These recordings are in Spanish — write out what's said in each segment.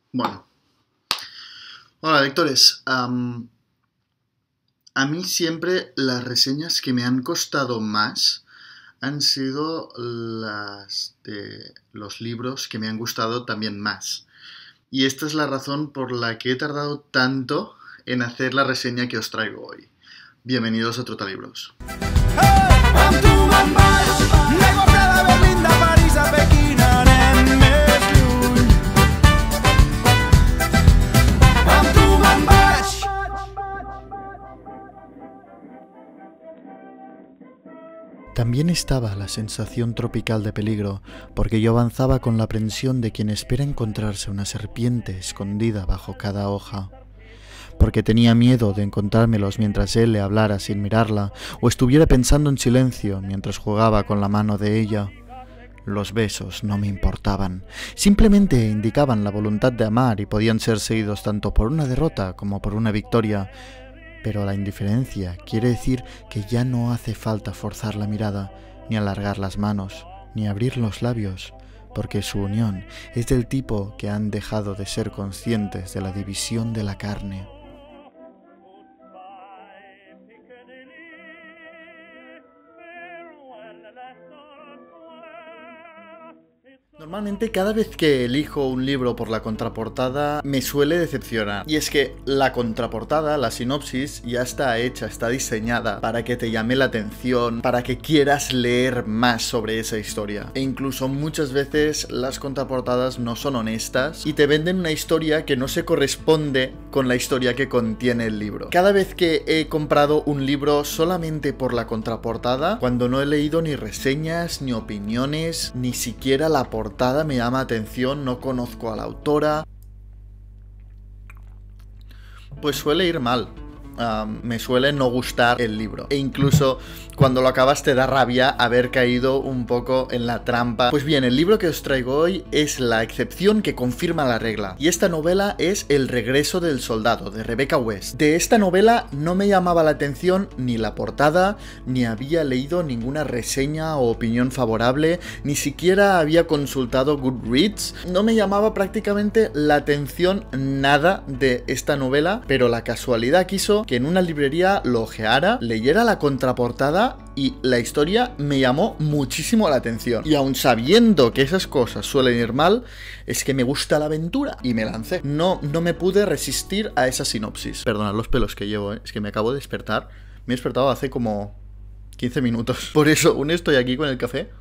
Bueno, hola lectores. A mí siempre las reseñas que me han costado más han sido las de los libros que me han gustado también más. Y esta es la razón por la que he tardado tanto en hacer la reseña que os traigo hoy. Bienvenidos a Trotalibros. También estaba la sensación tropical de peligro, porque yo avanzaba con la aprensión de quien espera encontrarse una serpiente escondida bajo cada hoja. Porque tenía miedo de encontrármelos mientras él le hablara sin mirarla, o estuviera pensando en silencio mientras jugaba con la mano de ella. Los besos no me importaban, simplemente indicaban la voluntad de amar y podían ser seguidos tanto por una derrota como por una victoria. Pero la indiferencia quiere decir que ya no hace falta forzar la mirada, ni alargar las manos, ni abrir los labios, porque su unión es del tipo que han dejado de ser conscientes de la división de la carne. Normalmente cada vez que elijo un libro por la contraportada me suele decepcionar. Y es que la contraportada, la sinopsis, ya está hecha, está diseñada para que te llame la atención, para que quieras leer más sobre esa historia. E incluso muchas veces las contraportadas no son honestas y te venden una historia que no se corresponde con la historia que contiene el libro. Cada vez que he comprado un libro solamente por la contraportada, cuando no he leído ni reseñas, ni opiniones, ni siquiera la portada me llama atención, no conozco a la autora, pues suele ir mal. Me suele no gustar el libro. E incluso cuando lo acabas te da rabia haber caído un poco en la trampa. Pues bien, el libro que os traigo hoy es la excepción que confirma la regla. Y esta novela es El regreso del soldado, de Rebecca West. De esta novela no me llamaba la atención ni la portada, ni había leído ninguna reseña o opinión favorable, ni siquiera había consultado Goodreads. No me llamaba prácticamente la atención nada de esta novela, pero la casualidad quiso que en una librería lo ojeara, leyera la contraportada y la historia me llamó muchísimo la atención. Y aun sabiendo que esas cosas suelen ir mal, es que me gusta la aventura y me lancé. No me pude resistir a esa sinopsis. Perdonad los pelos que llevo, es que me acabo de despertar. Me he despertado hace como 15 minutos. Por eso aún estoy aquí con el café.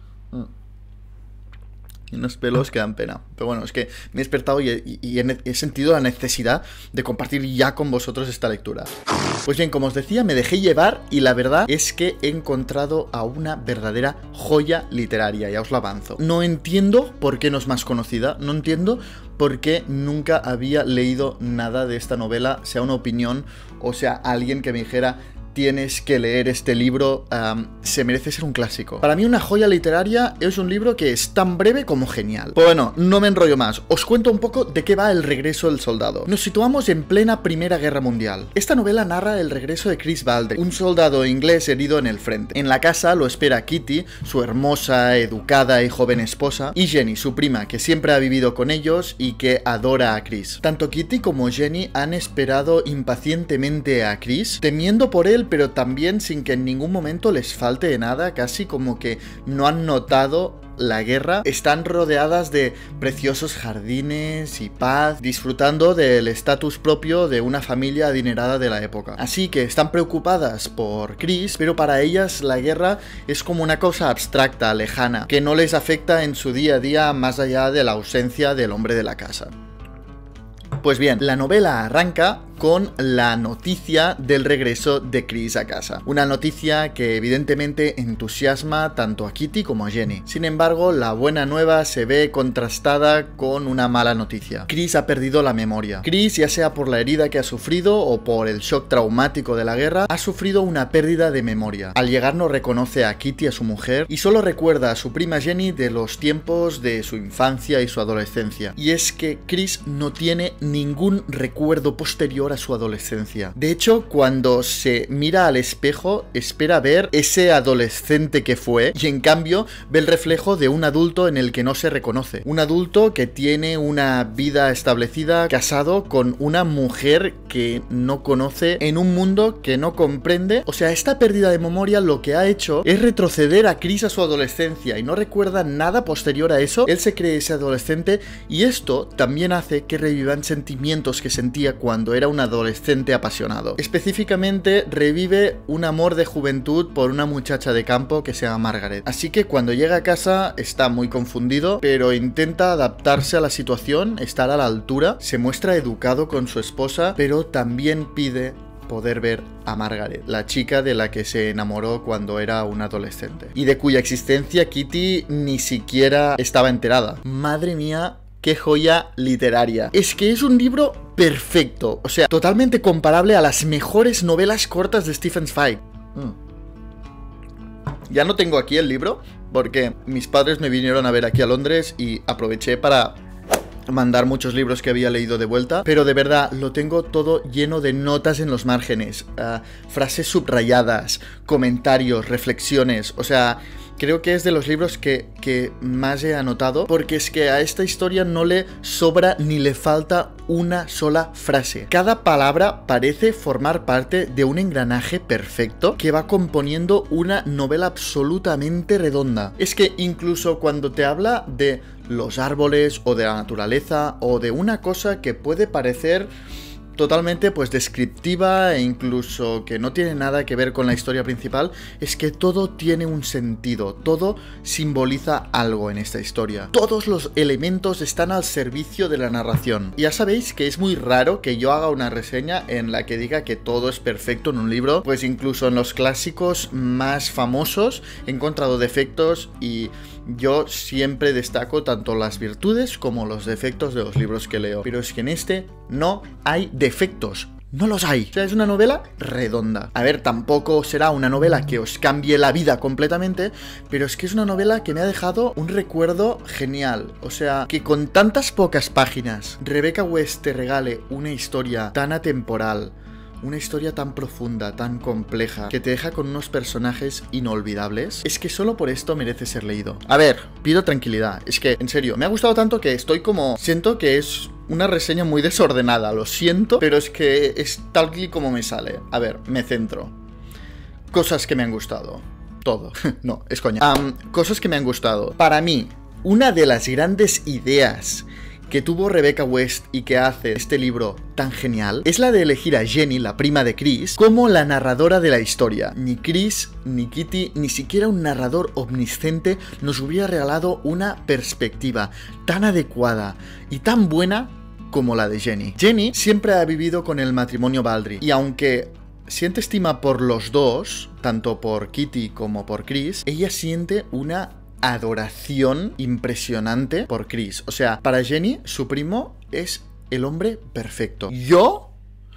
Y unos pelos que dan pena. Pero bueno, es que me he despertado y he sentido la necesidad de compartir ya con vosotros esta lectura. Pues bien, como os decía, me dejé llevar y la verdad es que he encontrado a una verdadera joya literaria, ya os la avanzo. No entiendo por qué no es más conocida, no entiendo por qué nunca había leído nada de esta novela, sea una opinión o sea alguien que me dijera: tienes que leer este libro, se merece ser un clásico. Para mí una joya literaria es un libro que es tan breve como genial. Pues bueno, no me enrollo más, os cuento un poco de qué va El regreso del soldado. Nos situamos en plena Primera Guerra Mundial. Esta novela narra el regreso de Chris Baldry, un soldado inglés herido en el frente. En la casa lo espera Kitty, su hermosa, educada y joven esposa, y Jenny, su prima, que siempre ha vivido con ellos y que adora a Chris. Tanto Kitty como Jenny han esperado impacientemente a Chris, temiendo por él, pero también sin que en ningún momento les falte de nada, casi como que no han notado la guerra. Están rodeadas de preciosos jardines y paz, disfrutando del estatus propio de una familia adinerada de la época. Así que están preocupadas por Chris, pero para ellas la guerra es como una cosa abstracta, lejana, que no les afecta en su día a día más allá de la ausencia del hombre de la casa. Pues bien, la novela arranca con la noticia del regreso de Chris a casa. Una noticia que evidentemente entusiasma tanto a Kitty como a Jenny. Sin embargo, la buena nueva se ve contrastada con una mala noticia. Chris ha perdido la memoria. Chris, ya sea por la herida que ha sufrido o por el shock traumático de la guerra, ha sufrido una pérdida de memoria. Al llegar no reconoce a Kitty, a su mujer, y solo recuerda a su prima Jenny de los tiempos de su infancia y su adolescencia. Y es que Chris no tiene ningún recuerdo posterior valora su adolescencia. De hecho, cuando se mira al espejo, espera ver ese adolescente que fue, y en cambio ve el reflejo de un adulto en el que no se reconoce. Un adulto que tiene una vida establecida, casado con una mujer que no conoce, en un mundo que no comprende. O sea, esta pérdida de memoria lo que ha hecho es retroceder a Chris a su adolescencia y no recuerda nada posterior a eso. Él se cree ese adolescente y esto también hace que revivan sentimientos que sentía cuando era un adolescente apasionado. Específicamente revive un amor de juventud por una muchacha de campo que se llama Margaret. Así que cuando llega a casa está muy confundido, pero intenta adaptarse a la situación, estar a la altura, se muestra educado con su esposa, pero también pide poder ver a Margaret, la chica de la que se enamoró cuando era un adolescente y de cuya existencia Kitty ni siquiera estaba enterada. Madre mía, qué joya literaria. Es que es un libro perfecto, o sea, totalmente comparable a las mejores novelas cortas de Stephen Zweig. Ya no tengo aquí el libro porque mis padres me vinieron a ver aquí a Londres y aproveché para mandar muchos libros que había leído de vuelta, pero de verdad lo tengo todo lleno de notas en los márgenes, frases subrayadas, comentarios, reflexiones. O sea, creo que es de los libros que más he anotado, porque es que a esta historia no le sobra ni le falta una sola frase. Cada palabra parece formar parte de un engranaje perfecto que va componiendo una novela absolutamente redonda. Es que incluso cuando te habla de los árboles o de la naturaleza o de una cosa que puede parecer totalmente pues descriptiva e incluso que no tiene nada que ver con la historia principal, es que todo tiene un sentido, todo simboliza algo en esta historia. Todos los elementos están al servicio de la narración. Y ya sabéis que es muy raro que yo haga una reseña en la que diga que todo es perfecto en un libro, pues incluso en los clásicos más famosos he encontrado defectos y yo siempre destaco tanto las virtudes como los defectos de los libros que leo. Pero es que en este no hay defectos. No los hay. O sea, es una novela redonda. A ver, tampoco será una novela que os cambie la vida completamente, pero es que es una novela que me ha dejado un recuerdo genial. O sea, que con tantas pocas páginas Rebecca West te regale una historia tan atemporal, una historia tan profunda, tan compleja, que te deja con unos personajes inolvidables, es que solo por esto merece ser leído. A ver, pido tranquilidad. Es que, en serio, me ha gustado tanto que estoy como... siento que es una reseña muy desordenada, lo siento, pero es que es tal y como me sale. A ver, me centro. Cosas que me han gustado. Todo. No, es coña. Cosas que me han gustado. Para mí, una de las grandes ideas que tuvo Rebecca West y que hace este libro tan genial es la de elegir a Jenny, la prima de Chris, como la narradora de la historia. Ni Chris, ni Kitty, ni siquiera un narrador omnisciente nos hubiera regalado una perspectiva tan adecuada y tan buena como la de Jenny. Jenny siempre ha vivido con el matrimonio Baldry y aunque siente estima por los dos, tanto por Kitty como por Chris, ella siente una adoración impresionante por Chris. O sea, para Jenny, su primo es el hombre perfecto. Yo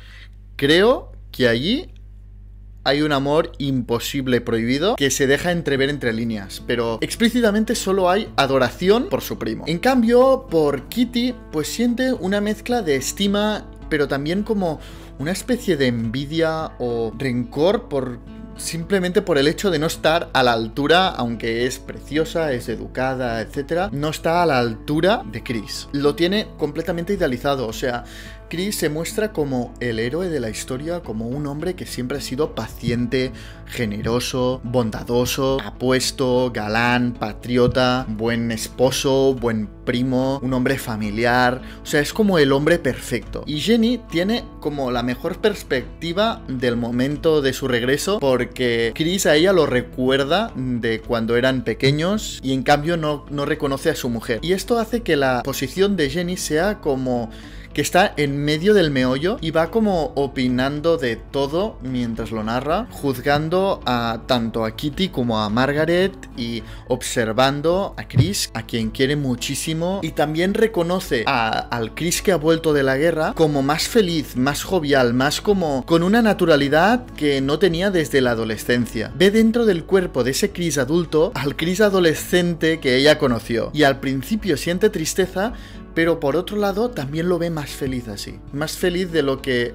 creo que allí hay un amor imposible prohibido que se deja entrever entre líneas, pero explícitamente solo hay adoración por su primo. En cambio, por Kitty, pues siente una mezcla de estima, pero también como una especie de envidia o rencor simplemente por el hecho de no estar a la altura, aunque es preciosa, es educada, etc., no está a la altura de Chris. Lo tiene completamente idealizado, o sea, Chris se muestra como el héroe de la historia, como un hombre que siempre ha sido paciente, generoso, bondadoso, apuesto, galán, patriota, buen esposo, buen primo, un hombre familiar. O sea, es como el hombre perfecto. Y Jenny tiene como la mejor perspectiva del momento de su regreso, porque Chris a ella lo recuerda de cuando eran pequeños y en cambio no reconoce a su mujer. Y esto hace que la posición de Jenny sea como que está en medio del meollo y va como opinando de todo mientras lo narra, juzgando tanto a Kitty como a Margaret y observando a Chris, a quien quiere muchísimo, y también reconoce al Chris que ha vuelto de la guerra como más feliz, más jovial, más como con una naturalidad que no tenía desde la adolescencia. Ve dentro del cuerpo de ese Chris adulto al Chris adolescente que ella conoció y al principio siente tristeza, pero por otro lado también lo ve más feliz así. Más feliz de lo que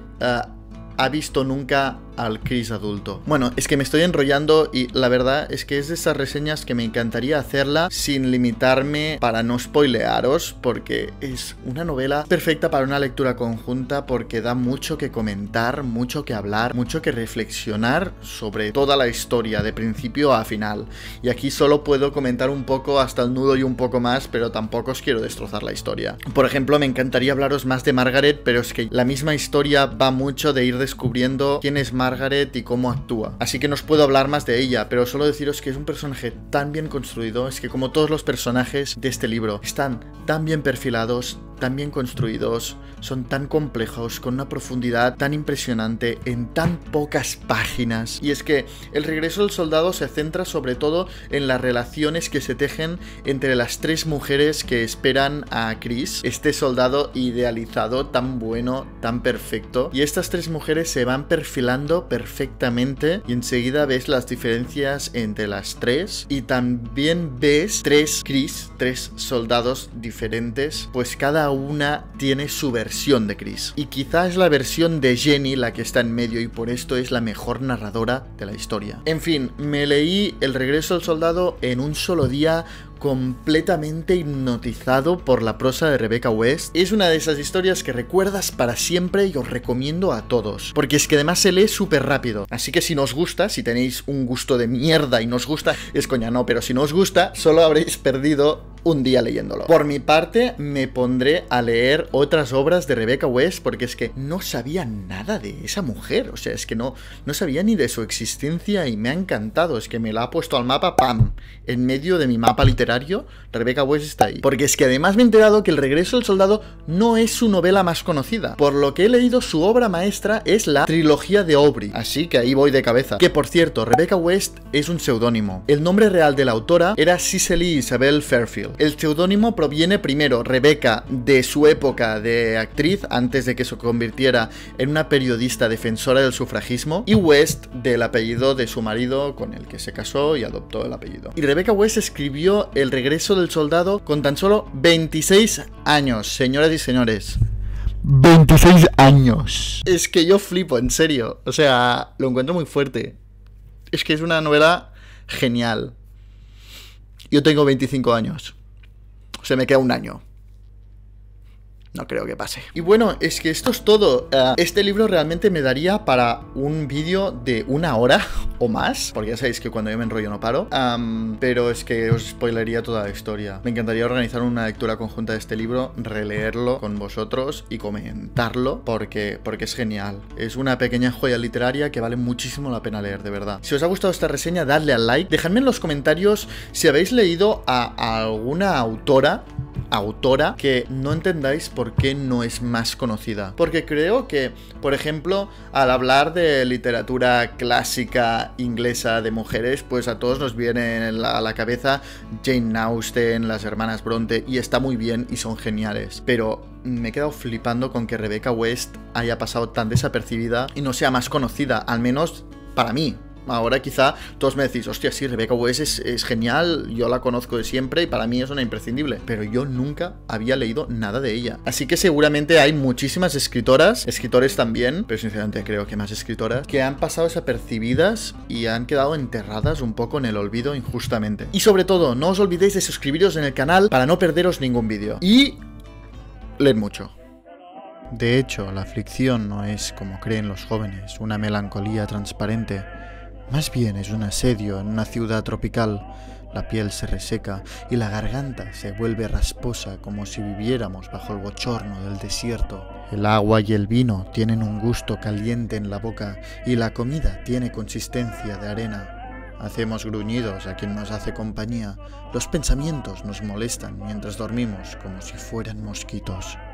ha visto nunca al Chris adulto. Bueno, es que me estoy enrollando y la verdad es que es de esas reseñas que me encantaría hacerla sin limitarme para no spoilearos, porque es una novela perfecta para una lectura conjunta, porque da mucho que comentar, mucho que hablar, mucho que reflexionar sobre toda la historia de principio a final. Y aquí solo puedo comentar un poco hasta el nudo y un poco más, pero tampoco os quiero destrozar la historia. Por ejemplo, me encantaría hablaros más de Margaret, pero es que la misma historia va mucho de ir descubriendo quién es Margaret y cómo actúa. Así que no os puedo hablar más de ella, pero solo deciros que es un personaje tan bien construido. Es que como todos los personajes de este libro están tan bien perfilados, tan bien construidos, son tan complejos, con una profundidad tan impresionante en tan pocas páginas. Y es que El regreso del soldado se centra sobre todo en las relaciones que se tejen entre las tres mujeres que esperan a Chris, este soldado idealizado, tan bueno, tan perfecto. Y estas tres mujeres se van perfilando perfectamente y enseguida ves las diferencias entre las tres, y también ves tres Chris, tres soldados diferentes, pues cada una tiene su versión de Chris. Y quizás es la versión de Jenny la que está en medio, y por esto es la mejor narradora de la historia. En fin, me leí El regreso del soldado en un solo día, completamente hipnotizado por la prosa de Rebecca West. Es una de esas historias que recuerdas para siempre y os recomiendo a todos, porque es que además se lee súper rápido. Así que si no os gusta, si tenéis un gusto de mierda y no os gusta, es coña, no, pero si no os gusta, solo habréis perdido un día leyéndolo. Por mi parte, me pondré a leer otras obras de Rebecca West, porque es que no sabía nada de esa mujer. O sea, es que no sabía ni de su existencia y me ha encantado. Es que me la ha puesto al mapa, ¡pam! En medio de mi mapa literario, Rebecca West está ahí. Porque es que además me he enterado que El regreso del soldado no es su novela más conocida. Por lo que he leído, su obra maestra es la trilogía de Aubrey. Así que ahí voy de cabeza. Que por cierto, Rebecca West es un seudónimo. El nombre real de la autora era Cicely Isabel Fairfield. El seudónimo proviene primero, Rebecca, de su época de actriz, antes de que se convirtiera en una periodista defensora del sufragismo, y West del apellido de su marido, con el que se casó y adoptó el apellido. Y Rebecca West escribió El regreso del soldado con tan solo 26 años, señoras y señores. 26 años. Es que yo flipo, en serio. O sea, lo encuentro muy fuerte. Es que es una novela genial. Yo tengo 25 años. O sea, me queda un año. No creo que pase. Y bueno, es que esto es todo. Este libro realmente me daría para un vídeo de 1 hora o más, porque ya sabéis que cuando yo me enrollo no paro. Pero es que os spoilería toda la historia. Me encantaría organizar una lectura conjunta de este libro, releerlo con vosotros y comentarlo, porque es genial. Es una pequeña joya literaria que vale muchísimo la pena leer, de verdad. Si os ha gustado esta reseña, dadle al like. Dejadme en los comentarios si habéis leído a alguna autora que no entendáis por qué no es más conocida. Porque creo que, por ejemplo, al hablar de literatura clásica inglesa de mujeres, pues a todos nos viene a la cabeza Jane Austen, las hermanas Bronte, y está muy bien y son geniales. Pero me he quedado flipando con que Rebecca West haya pasado tan desapercibida y no sea más conocida, al menos para mí. Ahora quizá todos me decís, hostia, sí, Rebecca West es genial, yo la conozco de siempre y para mí es una imprescindible, pero yo nunca había leído nada de ella. Así que seguramente hay muchísimas escritoras, escritores también, pero sinceramente creo que más escritoras, que han pasado desapercibidas y han quedado enterradas un poco en el olvido injustamente. Y sobre todo, no os olvidéis de suscribiros en el canal para no perderos ningún vídeo. Y leed mucho. De hecho, la aflicción no es, como creen los jóvenes, una melancolía transparente. Más bien es un asedio en una ciudad tropical. La piel se reseca y la garganta se vuelve rasposa como si viviéramos bajo el bochorno del desierto. El agua y el vino tienen un gusto caliente en la boca y la comida tiene consistencia de arena. Hacemos gruñidos a quien nos hace compañía. Los pensamientos nos molestan mientras dormimos como si fueran mosquitos.